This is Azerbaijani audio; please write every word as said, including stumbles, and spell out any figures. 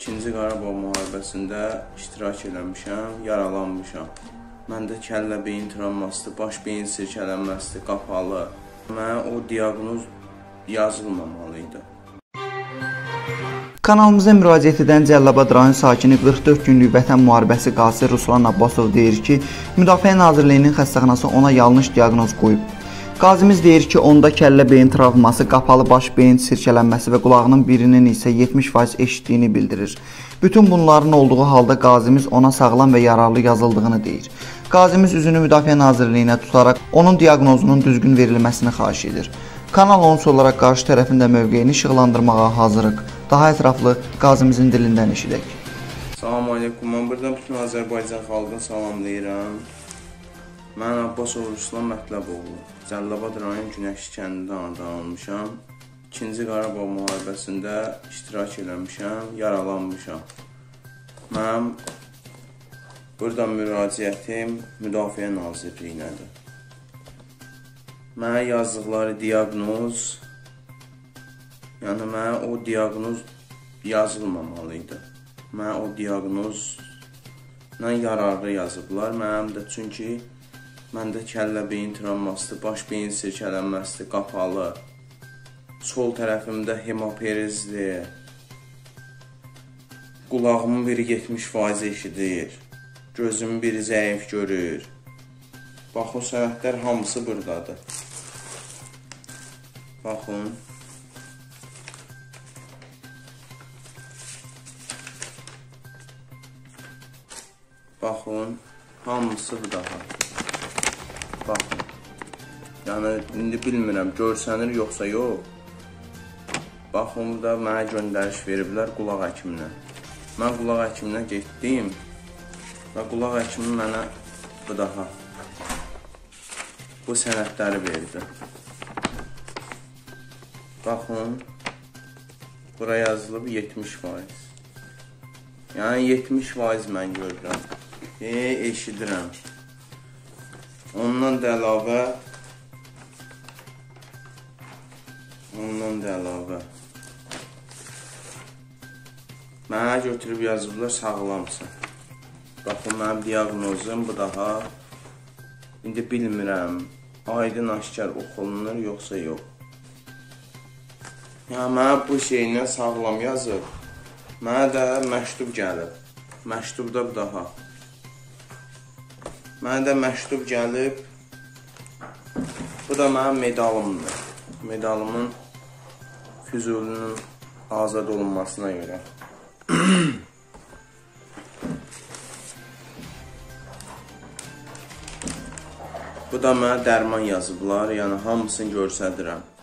İkinci Qarabağ müharibəsində iştirak eləmişəm, yaralanmışam. Məndə kəllə beyin travmasıdır, baş beyin sirkələnməsidir, qapalı. Mənə o diaqnoz yazılmamalıydı. Kanalımıza müraciət edən Cəlilabad rayon sakini qırx dörd günlük vətən müharibəsi qazisi Ruslan Abbasov deyir ki, Müdafiə Nazirliyinin xəstəxanası ona yanlış diaqnoz qoyub. Qazimiz deyir ki, onda kəllə beyin travması, qapalı baş beyin sirkələnməsi və qulağının birinin isə yetmiş faiz eşitdiyini bildirir. Bütün bunların olduğu halda qazimiz ona sağlam və yararlı yazıldığını deyir. Qazimiz üzünü Müdafiə Nazirliyinə tutaraq onun diaqnozunun düzgün verilməsini xahiş edir. Kanal onus olaraq qarşı tərəfin də mövqeyini işıqlandırmağa hazırıq. Daha ətraflı qazimizin dilindən eşidək. Salam aleykum, mən buradan bütün Azərbaycan xalqını salamlayıram. Mən Abbasov Ruslan Mətləboğlu, Cəlilabad rayon Günəşli kəndində anadan almışam. İkinci Qarabağ müharibəsində iştirak eləmişəm, yaralanmışam. Mənim buradan müraciətim Müdafiə Nazirliyinədir. Mənə yazdıqları diaqnoz, yəni mənə o diaqnoz yazılmamalıydı. Mənə o diaqnozla yararlı yazıblar. Mənim də çünki məndə kəllə beyin travmasıdır, baş beyin sirkələnməsidir, qapalı. Sol tərəfimdə hemoperizdir. Qulağımın biri yetmiş faiz eşidir. Gözümün biri zəif görür. Bax, o sənədlər hamısı buradadır. Baxın. Baxın, hamısı bu daha. Baxın. Yəni, indi bilmirəm, görsənir yoxsa yox. Baxın, burada mənə göndəriş veriblər qulaq həkiminə. Mən qulaq həkiminə getdim və qulaq həkimi mənə bu daha bu sənədləri verdi. Baxın, bura yazılıb yetmiş faiz. Yəni, yetmiş faiz mən görürəm. E, eşidirəm. Ondan da əlavə Ondan da əlavə mənə götürüb yazıblar, sağlamsın. Baxın, mənim diaqnozum bu daha. İndi bilmirəm, aydın aşkar oxunur yoxsa yox. Yəni, mənə bu şeylə sağlam yazıb. Mənə də məktub gəlib. Məktubda bu daha. Mənə də məktub gəlib. Bu da mənim medalımdır. Medalımın Füzulinin azad olunmasına görə. Bu da mənə dərman yazıblar, yəni hamısını göstərirəm.